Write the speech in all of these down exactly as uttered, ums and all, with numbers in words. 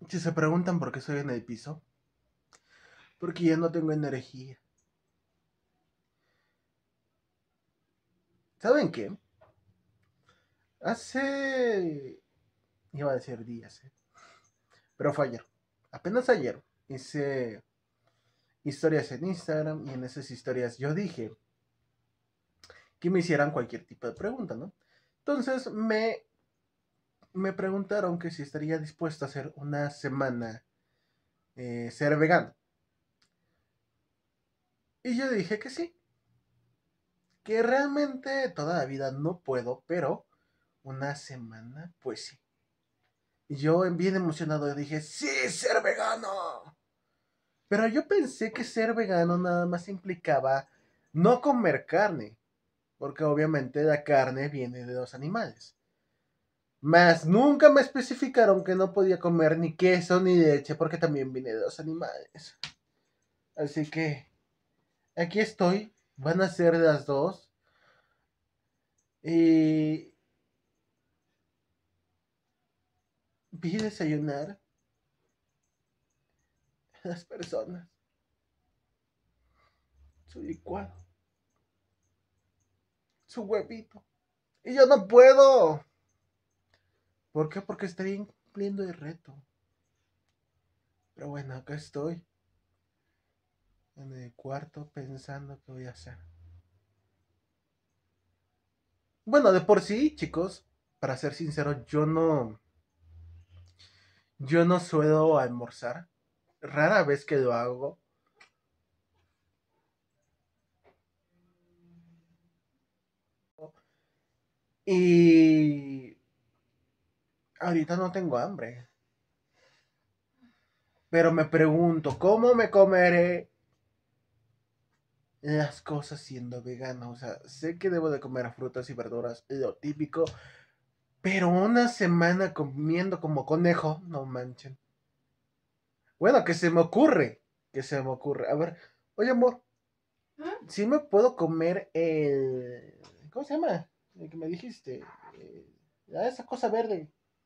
Si se preguntan por qué estoy en el piso, porque ya no tengo energía. ¿Saben qué? Hace... iba a decir días, ¿eh? Pero fue ayer. Apenas ayer hice historias en Instagram y en esas historias yo dije que me hicieran cualquier tipo de pregunta, ¿no? Entonces me, me preguntaron que si estaría dispuesto a hacer una semana eh, ser vegano. Y yo dije que sí, que realmente toda la vida no puedo, pero una semana, pues sí. Y yo bien emocionado dije, sí, ser vegano. Pero yo pensé que ser vegano nada más implicaba no comer carne, porque obviamente la carne viene de los animales. Mas nunca me especificaron que no podía comer ni queso ni leche porque también viene de los animales. Así que aquí estoy, van a ser las dos. Y vi desayunar a las personas su licuado, su huevito. Y yo no puedo. ¿Por qué? Porque estaría cumpliendo el reto. Pero bueno, acá estoy en el cuarto pensando qué voy a hacer. Bueno, de por sí, chicos, para ser sincero, yo no, yo no suelo almorzar. Rara vez que lo hago. Y ahorita no tengo hambre. Pero me pregunto, ¿cómo me comeré las cosas siendo vegano? O sea, sé que debo de comer frutas y verduras, lo típico. Pero una semana comiendo como conejo, no manchen. Bueno, que se me ocurre. Que se me ocurre. A ver, oye, amor, ¿Mm? si me puedo comer el. ¿Cómo se llama? El que me dijiste. Eh, esa cosa verde.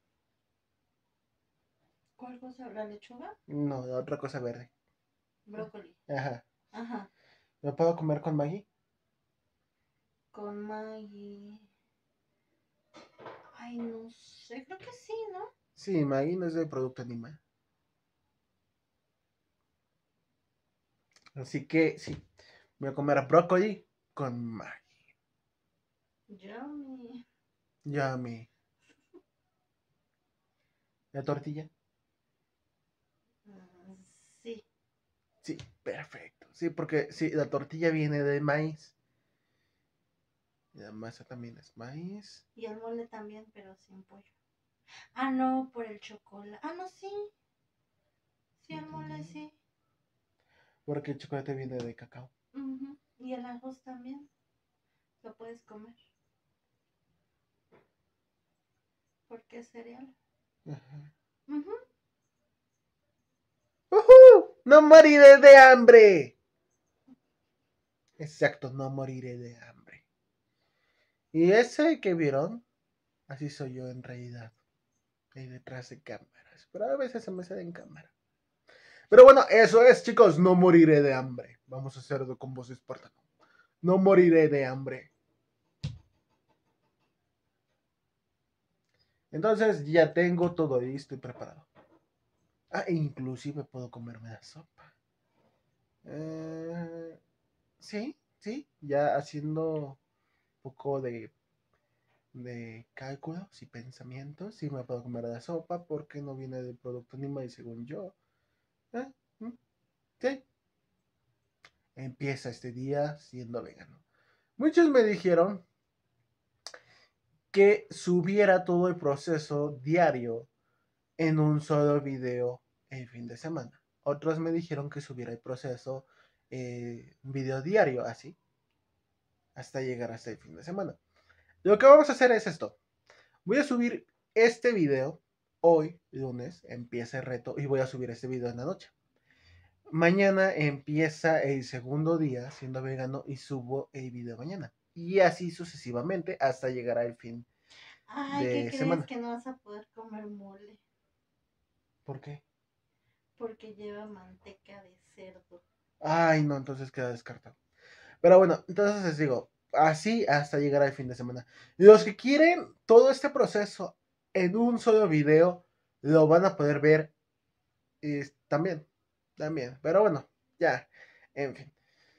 ¿Cuál cosa? ¿La lechuga? No, la otra cosa verde. Brócoli. Ajá. Ajá. ¿Me puedo comer con Maggi? Con Maggie. Ay, no sé. Creo que sí, ¿no? Sí, Maggi no es de producto animal. Así que sí, voy a comer brócoli con Maggi. Yummy. Yummy. ¿La tortilla? Mm, sí. Sí, perfecto. Sí, porque sí, la tortilla viene de maíz. Y la masa también es maíz. Y el mole también, pero sin pollo. Ah, no, por el chocolate. Ah, no, sí. Sí, Sí, el mole también. sí. Porque el chocolate viene de cacao. Ujú. Y el arroz también. Lo puedes comer. Porque es cereal. Ajá. Ujú. ¡Uhú! ¡No moriré de hambre! Exacto, no moriré de hambre. Y ese que vieron, así soy yo en realidad. Ahí detrás de cámaras. Pero a veces se me sale en cámara. Pero bueno, eso es, chicos. No moriré de hambre. Vamos a hacerlo con voz espartano. No moriré de hambre. Entonces ya tengo todo listo y preparado. Ah, e inclusive puedo comerme la sopa. Eh, sí, sí. Ya haciendo un poco de, de cálculos y pensamientos. Sí me puedo comer la sopa porque no viene del producto animal según yo. Eh, mm, sí. Empieza este día siendo vegano. Muchos me dijeron que subiera todo el proceso diario en un solo video el fin de semana. Otros me dijeron que subiera el proceso eh, un video diario, así, hasta llegar hasta el fin de semana. Lo que vamos a hacer es esto. Voy a subir este video hoy, lunes, empieza el reto y voy a subir este video en la noche. Mañana empieza el segundo día siendo vegano y subo el video mañana. Y así sucesivamente hasta llegar al fin Ay, ¿qué de crees? semana. Que no vas a poder comer mole. ¿Por qué? Porque lleva manteca de cerdo. Ay, no, entonces queda descartado. Pero bueno, entonces les digo, así hasta llegar al fin de semana. Los que quieren todo este proceso en un solo video, lo van a poder ver y también, también. Pero bueno, ya, en fin.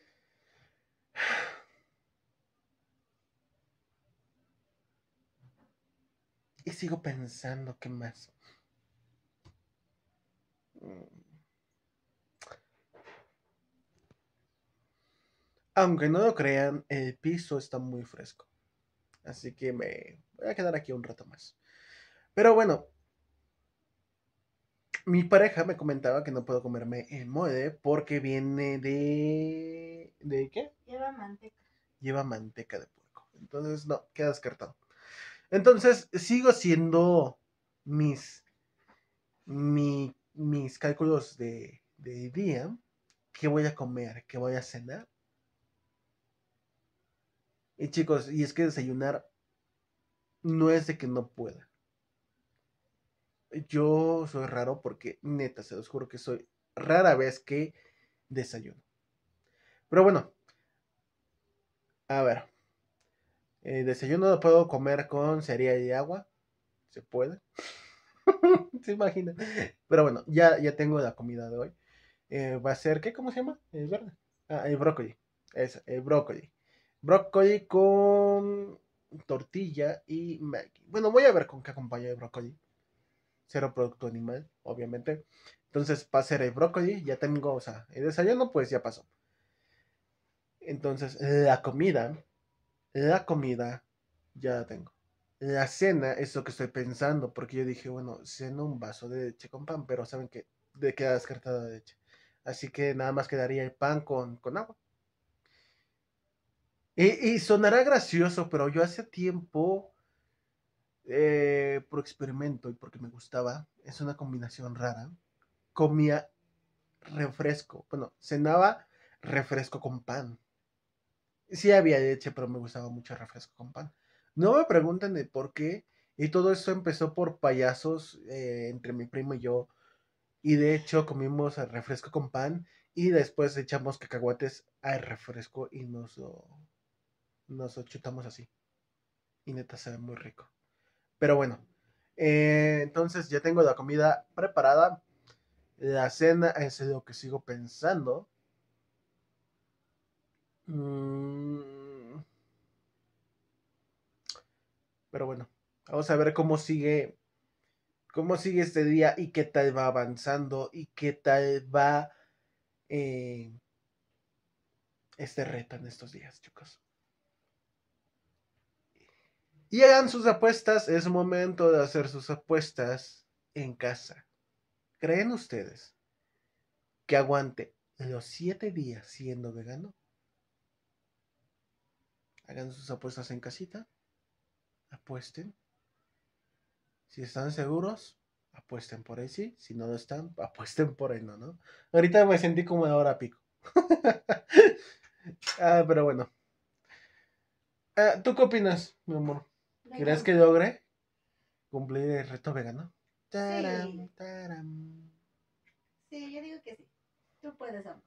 Y sigo pensando, ¿qué más? Aunque no lo crean, el piso está muy fresco. Así que me voy a quedar aquí un rato más. Pero bueno, mi pareja me comentaba que no puedo comerme el mole porque viene de... ¿De qué? Lleva manteca. Lleva manteca de puerco. Entonces, no, queda descartado. Entonces, sigo haciendo mis, mi, mis cálculos de, de día. ¿Qué voy a comer? ¿Qué voy a cenar? Y chicos, y es que desayunar no es de que no pueda. Yo soy raro porque, neta, se los juro que soy rara vez que desayuno. Pero bueno, a ver. Eh, desayuno lo puedo comer con cereal y agua. Se puede. Se imagina. Pero bueno, ya, ya tengo la comida de hoy. Eh, va a ser, ¿qué? ¿Cómo se llama? El verde. Ah, el brócoli. Eso, el brócoli. Brócoli con tortilla y Maggi. Bueno, voy a ver con qué acompaña el brócoli. Cero producto animal, obviamente. Entonces va a ser el brócoli. Ya tengo, o sea, el desayuno pues ya pasó. Entonces, la comida, la comida ya la tengo. La cena es lo que estoy pensando, porque yo dije, bueno, ceno un vaso de leche con pan, pero saben que de queda descartada la leche. Así que nada más quedaría el pan con, con agua. Y, y sonará gracioso, pero yo hace tiempo, eh, por experimento y porque me gustaba, es una combinación rara, comía refresco. Bueno, cenaba refresco con pan. Sí había leche, pero me gustaba mucho el refresco con pan. No me pregunten de por qué. Y todo esto empezó por payasos eh, entre mi primo y yo. Y de hecho comimos el refresco con pan y después echamos cacahuates al refresco y nos lo, nos lo chutamos así. Y neta se ve muy rico. Pero bueno, eh, entonces ya tengo la comida preparada. La cena es lo que sigo pensando. Mm, pero bueno, vamos a ver cómo sigue cómo sigue este día y qué tal va avanzando y qué tal va eh, este reto en estos días, chicos. Y hagan sus apuestas, es momento de hacer sus apuestas en casa. ¿Creen ustedes que aguante los siete días siendo vegano? Hagan sus apuestas en casita, apuesten. Si están seguros, apuesten por ahí sí. Si no lo están, apuesten por ahí no, ¿no? Ahorita me sentí como la hora pico. ah, pero bueno. Ah, ¿tú qué opinas, mi amor? ¿Crees que logre cumplir el reto vegano? Taram, Sí. taram. Sí, yo digo que sí. Tú puedes, amor.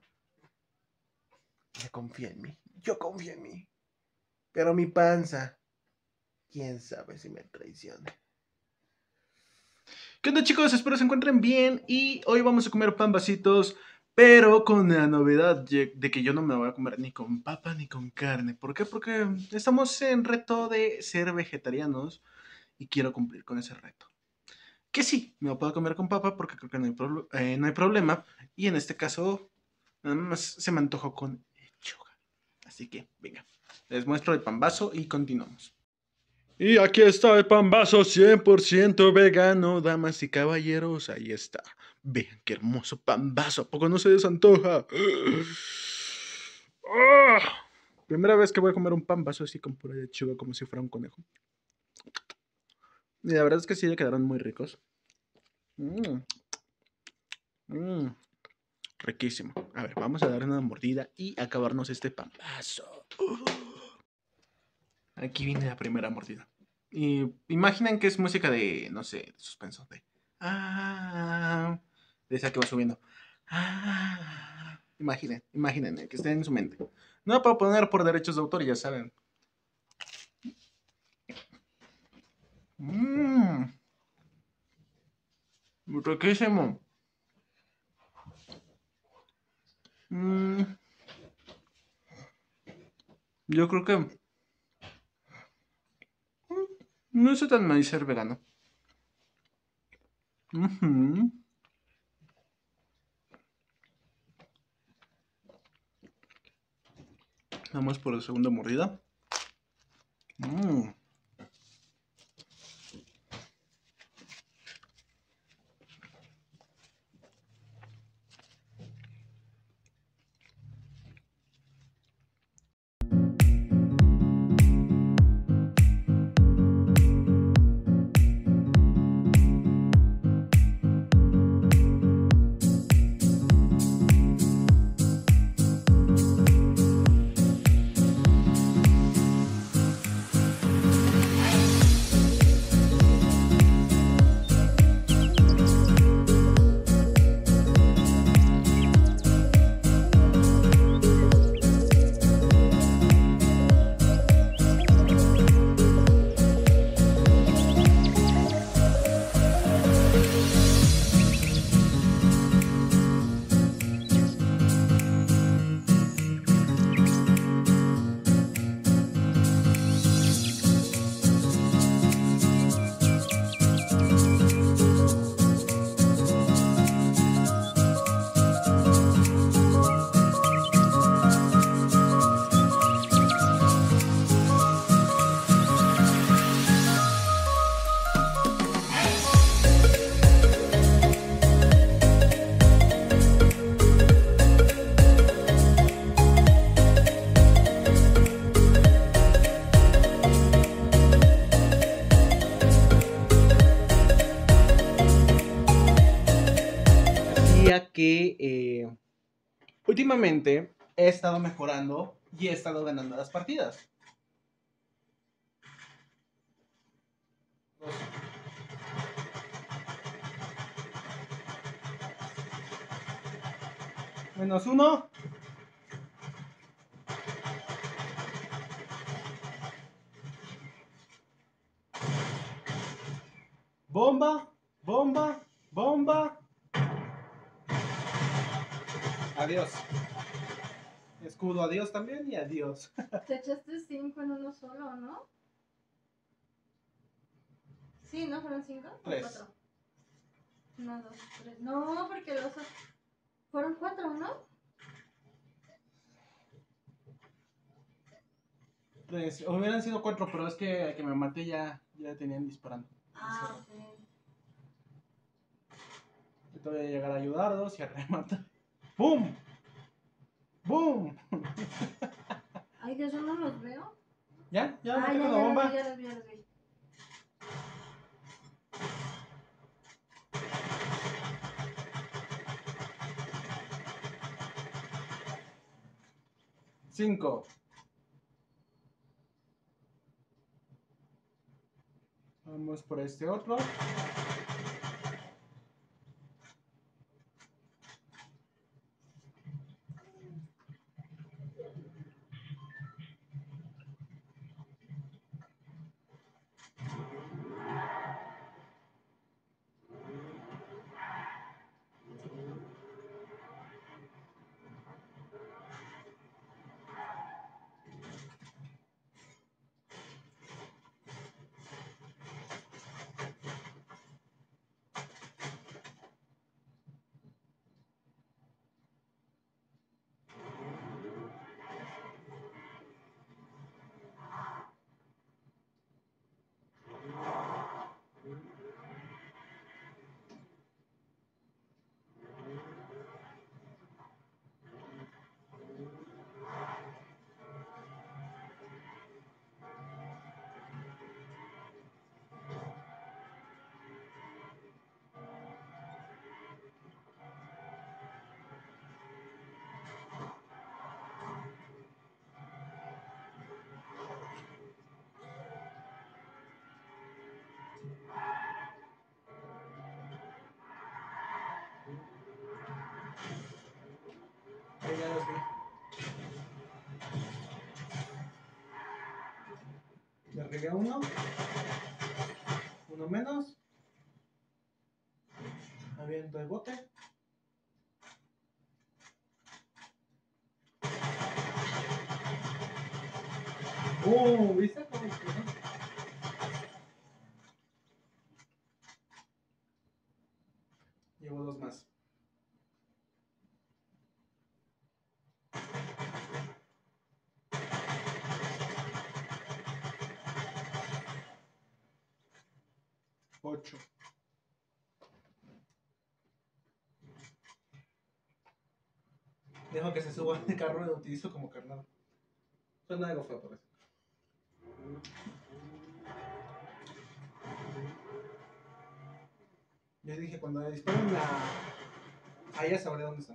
Yo confío en mí. Yo confío en mí. Pero mi panza, quién sabe si me traiciona. ¿Qué onda, chicos? Espero se encuentren bien. Y hoy vamos a comer pambasitos, pero con la novedad de que yo no me voy a comer ni con papa ni con carne. ¿Por qué? Porque estamos en reto de ser vegetarianos y quiero cumplir con ese reto. Que sí, me lo puedo comer con papa porque creo que no hay, pro eh, no hay problema. Y en este caso, nada más se me antojó con lechuga. Así que, venga, les muestro el pambazo y continuamos. Y aquí está el pambazo cien por ciento vegano, damas y caballeros, ahí está. Vean qué hermoso pambazo, ¿a poco no se les antoja? ¡Oh! Primera vez que voy a comer un pambazo así con pura lechuga como si fuera un conejo. Y la verdad es que sí le quedaron muy ricos. Mmm. Mmm. Riquísimo. A ver, vamos a dar una mordida y acabarnos este pambazo. Aquí viene la primera mordida. Y imaginen que es música de, no sé, de suspenso. De... Ah, Decía que va subiendo. Ah, imaginen, imaginen, que esté en su mente. No puedo poner por derechos de autor, ya saben. Mmm. Riquísimo. Mm, yo creo que mm, no es tan mal ser vegano. Ujú. Vamos por la segunda mordida. Mm. Decía que eh, últimamente he estado mejorando y he estado ganando las partidas. Menos uno. Bomba, bomba, bomba. Adiós. Escudo, adiós también y adiós. Te echaste cinco en uno solo, ¿no? Sí, ¿no? ¿Fueron cinco? ¿O Tres. cuatro? Uno, dos, tres. No, porque los otros... Fueron cuatro, ¿no? Tres. Hubieran sido cuatro, pero es que, que me maté ya, ya tenían disparando. Ah, ok. Te voy a llegar a ayudarlos y a rematar. ¡Bum! ¡Bum! Ay, Dios, yo no los veo. ¿Ya? ¿Ya Ah, maté ya, con ya la los bomba? vi, ya los vi, ya los vi. Cinco. Vamos por este otro. Agregué uno. Uno menos. Aviento el bote. ¡Oh! ¿Viste cómo explotó? Llevo dos más. Ocho. Dejo que se suba al carro y lo utilizo como carnada. Suena algo feo por eso. Yo dije, cuando le disparen la... Ahí ya sabré dónde está.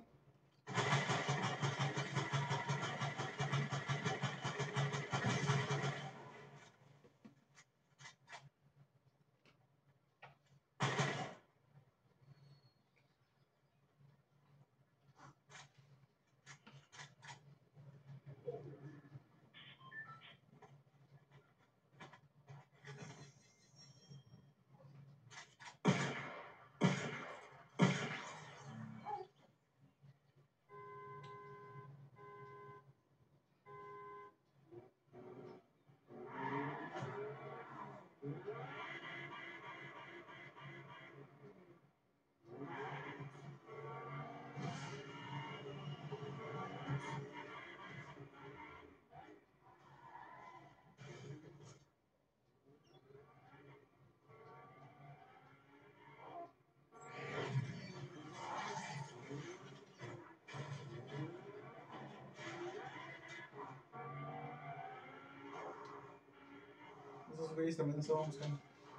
Esos güeyes también estaban buscando.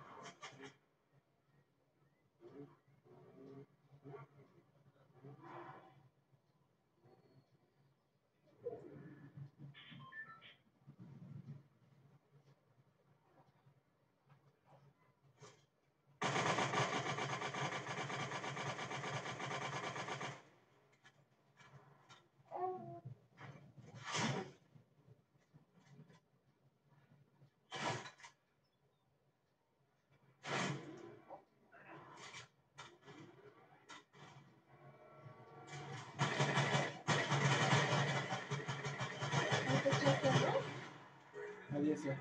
¿No te echaste dos? Adiós ya.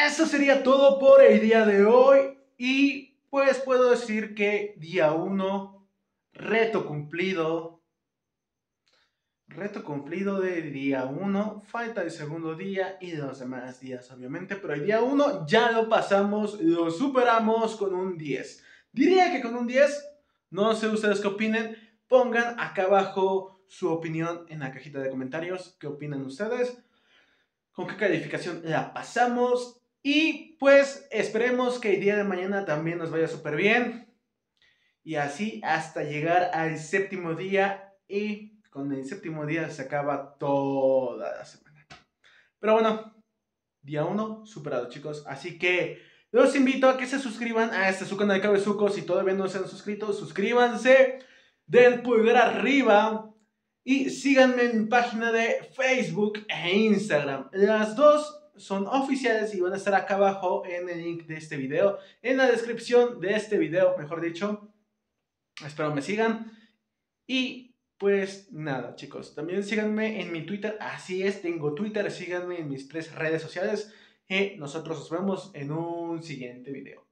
eso sería todo por el día de hoy. Y pues puedo decir que día uno, reto cumplido. Reto cumplido de día uno, falta el segundo día y los demás días obviamente, pero el día uno ya lo pasamos, lo superamos con un diez. Diría que con un diez, no sé ustedes qué opinen, pongan acá abajo su opinión en la cajita de comentarios, qué opinan ustedes, con qué calificación la pasamos y pues esperemos que el día de mañana también nos vaya súper bien y así hasta llegar al séptimo día y... con el séptimo día se acaba toda la semana. Pero bueno, día uno superado, chicos. Así que los invito a que se suscriban a este su canal de Cabezuco. Si todavía no se han suscrito, suscríbanse. Den pulgar arriba. Y síganme en mi página de Facebook e Instagram. Las dos son oficiales y van a estar acá abajo en el link de este video. En la descripción de este video, mejor dicho. Espero me sigan. Y... pues nada, chicos, también síganme en mi Twitter, así es, tengo Twitter, síganme en mis tres redes sociales y nosotros nos vemos en un siguiente video.